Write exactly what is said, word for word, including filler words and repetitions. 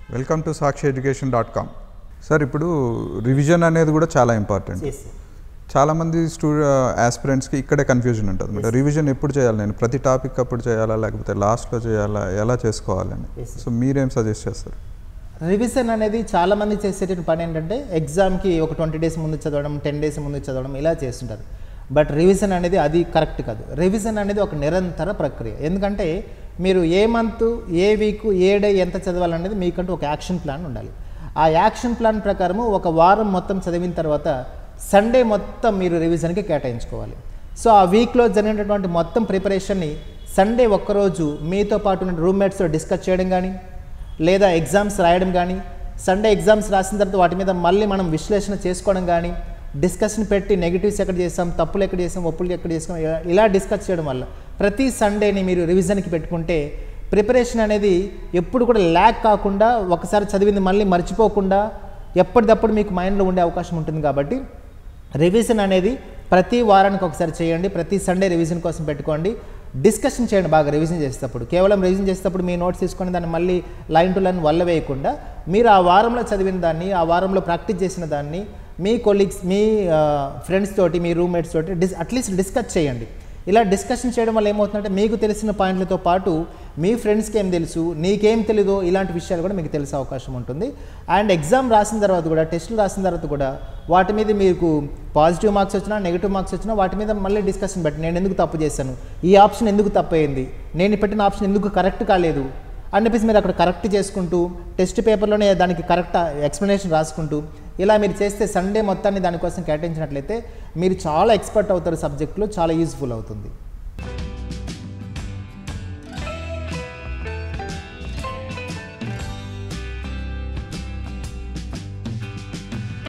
Welcome to Sakshi education dot com. Sir, ఇప్పుడు revision అనేది కూడా చాలా ఇంపార్టెంట్. చాలామంది స్టూ ఆస్పిరెంట్స్కి ఇక్కడే కన్ఫ్యూజన్ ఉంటుంది మేడం. రివిజన్ ఎప్పుడు చేయాలి, నేను ప్రతి టాపిక్ అప్పుడు చేయాలా లేకపోతే లాస్ట్లో చేయాలా, ఎలా చేసుకోవాలని. సో మీరేం సజెస్ట్ చేస్తారు? రివిజన్ అనేది చాలామంది చేసేటువంటి పని ఏంటంటే ఎగ్జామ్కి ఒక ట్వంటీ డేస్ ముందు చదవడం, టెన్ డేస్ ముందు చదవడం ఇలా చేస్తుంటారు. బట్ రివిజన్ అనేది అది కరెక్ట్ కాదు. రివిజన్ అనేది ఒక నిరంతర ప్రక్రియ. ఎందుకంటే మీరు ఏ మంత్, ఏ వీక్, ఏ డే ఎంత చదవాలనేది మీకంటూ ఒక యాక్షన్ ప్లాన్ ఉండాలి. ఆ యాక్షన్ ప్లాన్ ప్రకారము ఒక వారం మొత్తం చదివిన తర్వాత సండే మొత్తం మీరు రివిజన్కి కేటాయించుకోవాలి. సో ఆ వీక్లో జరిగినటువంటి మొత్తం ప్రిపరేషన్ని సండే ఒక్కరోజు మీతో పాటు ఉన్న రూమ్మేట్స్తో డిస్కస్ చేయడం కానీ, లేదా ఎగ్జామ్స్ రాయడం కానీ, సండే ఎగ్జామ్స్ రాసిన తర్వాత వాటి మీద మళ్ళీ మనం విశ్లేషణ చేసుకోవడం కానీ, డిస్కషన్ పెట్టి నెగిటివ్స్ ఎక్కడ చేసాం, తప్పులు ఎక్కడ చేసాం, ఒప్పులు ఎక్కడ చేసాం, ఇలా డిస్కస్ చేయడం వల్ల ప్రతి సండేని మీరు రివిజన్కి పెట్టుకుంటే ప్రిపరేషన్ అనేది ఎప్పుడు కూడా ల్యాక్ కాకుండా, ఒకసారి చదివింది మళ్ళీ మర్చిపోకుండా ఎప్పటికప్పుడు మీకు మైండ్లో ఉండే అవకాశం ఉంటుంది. కాబట్టి రివిజన్ అనేది ప్రతి వారానికి ఒకసారి చేయండి. ప్రతి సండే రివిజన్ కోసం పెట్టుకోండి. డిస్కషన్ చేయండి బాగా రివిజన్ చేసేటప్పుడు. కేవలం రివిజన్ చేసేటప్పుడు మీ నోట్స్ తీసుకొని దాన్ని మళ్ళీ లైన్ టు లైన్ వల్ల వేయకుండా మీరు ఆ వారంలో చదివిన దాన్ని, ఆ వారంలో ప్రాక్టీస్ చేసిన దాన్ని మీ కొలీగ్స్, మీ ఫ్రెండ్స్ తోటి, మీ రూమ్మేట్స్ తోటి డిస్ అట్లీస్ట్ డిస్కస్ చేయండి. ఇలా డిస్కషన్ చేయడం వల్ల ఏమవుతుందంటే మీకు తెలిసిన పాయింట్లతో పాటు మీ ఫ్రెండ్స్కి ఏం తెలుసు, నీకేం తెలీదో ఇలాంటి విషయాలు కూడా మీకు తెలిసే అవకాశం ఉంటుంది. అండ్ ఎగ్జామ్ రాసిన తర్వాత కూడా, టెస్టులు రాసిన తర్వాత కూడా వాటి మీద మీకు పాజిటివ్ మార్క్స్ వచ్చినా, నెగిటివ్ మార్క్స్ వచ్చినా వాటి మీద మళ్ళీ డిస్కషన్ పెట్టి, నేను ఎందుకు తప్పు చేశాను, ఈ ఆప్షన్ ఎందుకు తప్పు అయింది, నేను పెట్టిన ఆప్షన్ ఎందుకు కరెక్ట్ కాలేదు అని చెప్పేసి మీరు అక్కడ కరెక్ట్ చేసుకుంటూ, టెస్ట్ పేపర్లోనే దానికి కరెక్ట్ ఎక్స్ప్లెనేషన్ రాసుకుంటూ ఇలా మీరు చేస్తే సండే మొత్తాన్ని దానికోసం కేటాయించినట్లయితే మీరు చాలా ఎక్స్పర్ట్ అవుతారు సబ్జెక్టులో, చాలా యూజ్ఫుల్ అవుతుంది.